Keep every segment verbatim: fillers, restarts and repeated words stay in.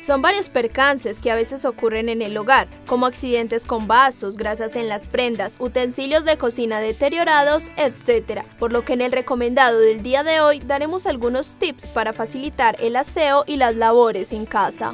Son varios percances que a veces ocurren en el hogar, como accidentes con vasos, grasas en las prendas, utensilios de cocina deteriorados, etcétera. Por lo que en el recomendado del día de hoy daremos algunos tips para facilitar el aseo y las labores en casa.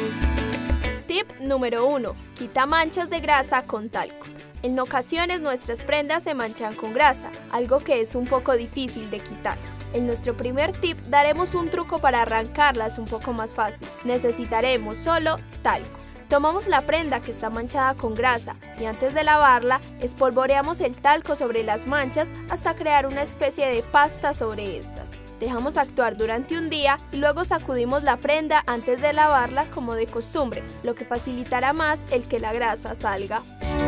Tip número uno. Quita manchas de grasa con talco. En ocasiones nuestras prendas se manchan con grasa, algo que es un poco difícil de quitar. En nuestro primer tip daremos un truco para arrancarlas un poco más fácil. Necesitaremos solo talco. Tomamos la prenda que está manchada con grasa y antes de lavarla, espolvoreamos el talco sobre las manchas hasta crear una especie de pasta sobre estas. Dejamos actuar durante un día y luego sacudimos la prenda antes de lavarla como de costumbre, lo que facilitará más el que la grasa salga.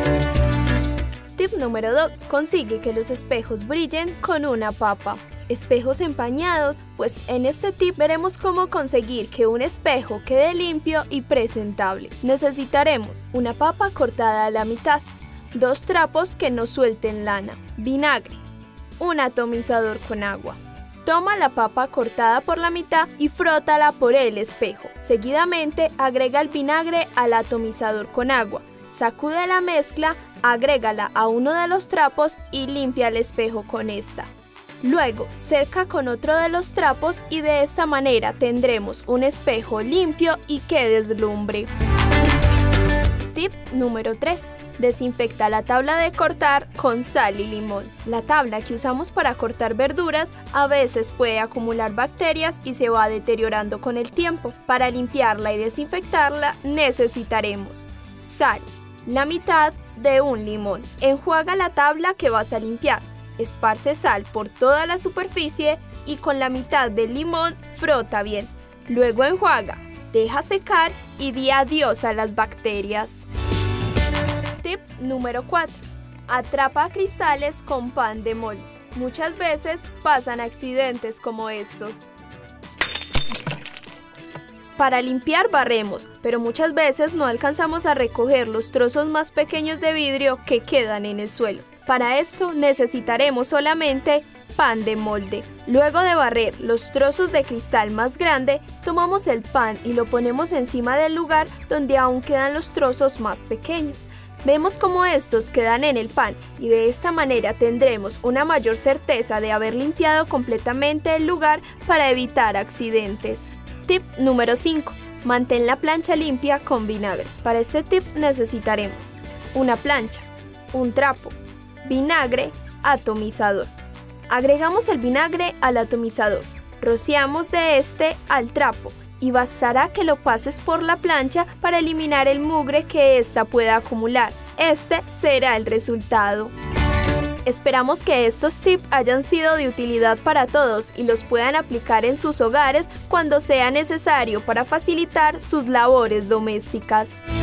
Tip número dos. Consigue que los espejos brillen con una papa. Espejos empañados, pues en este tip veremos cómo conseguir que un espejo quede limpio y presentable. Necesitaremos una papa cortada a la mitad, dos trapos que no suelten lana, vinagre, un atomizador con agua. Toma la papa cortada por la mitad y frótala por el espejo. Seguidamente agrega el vinagre al atomizador con agua. Sacude la mezcla, agrégala a uno de los trapos y limpia el espejo con esta. Luego, cerca con otro de los trapos y de esta manera tendremos un espejo limpio y que deslumbre. Tip número tres. Desinfecta la tabla de cortar con sal y limón. La tabla que usamos para cortar verduras a veces puede acumular bacterias y se va deteriorando con el tiempo. Para limpiarla y desinfectarla necesitaremos sal, la mitad de un limón. Enjuaga la tabla que vas a limpiar. Esparce sal por toda la superficie y con la mitad del limón frota bien. Luego enjuaga, deja secar y di adiós a las bacterias. Tip número cuatro. Atrapa cristales con pan de molde. Muchas veces pasan accidentes como estos. Para limpiar barremos, pero muchas veces no alcanzamos a recoger los trozos más pequeños de vidrio que quedan en el suelo. Para esto necesitaremos solamente pan de molde. Luego de barrer los trozos de cristal más grande, tomamos el pan y lo ponemos encima del lugar donde aún quedan los trozos más pequeños. Vemos cómo estos quedan en el pan y de esta manera tendremos una mayor certeza de haber limpiado completamente el lugar para evitar accidentes. Tip número cinco. Mantén la plancha limpia con vinagre. Para este tip necesitaremos una plancha, un trapo, vinagre, atomizador. Agregamos el vinagre al atomizador, rociamos de este al trapo y bastará que lo pases por la plancha para eliminar el mugre que ésta pueda acumular. Este será el resultado. Esperamos que estos tips hayan sido de utilidad para todos y los puedan aplicar en sus hogares cuando sea necesario para facilitar sus labores domésticas.